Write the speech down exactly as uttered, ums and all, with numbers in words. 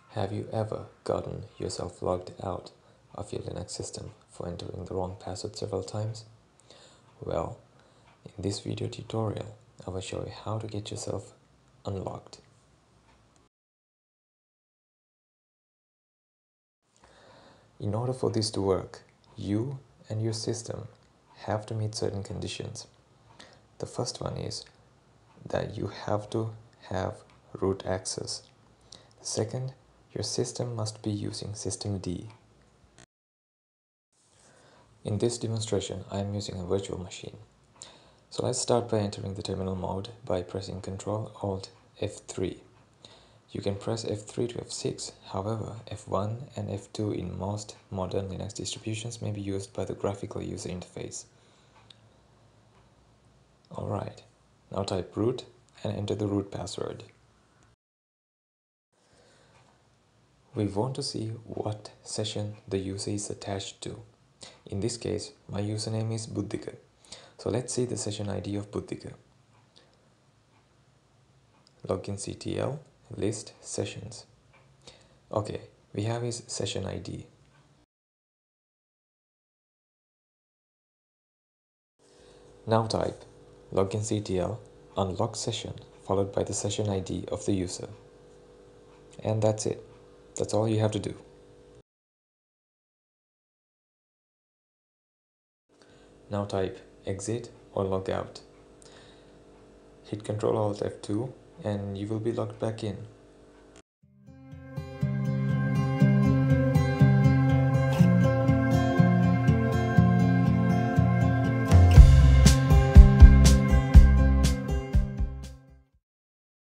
Have you ever gotten yourself logged out of your Linux system for entering the wrong password several times? Well, in this video tutorial, I will show you how to get yourself unlocked. In order for this to work, you and your system have to meet certain conditions. The first one is that you have to have root access. The second, your system must be using systemd. In this demonstration, I am using a virtual machine. So let's start by entering the terminal mode by pressing control alt F three. You can press F three to F six, however, F one and F two in most modern Linux distributions may be used by the graphical user interface. Alright, now type root and enter the root password. We want to see what session the user is attached to. In this case, my username is Buddhika. So let's see the session I D of Buddhika. Loginctl list sessions. Okay, we have his session I D. Now type loginctl unlock session followed by the session I D of the user. And that's it. That's all you have to do. Now type exit or log out. Hit control alt F two and you will be logged back in.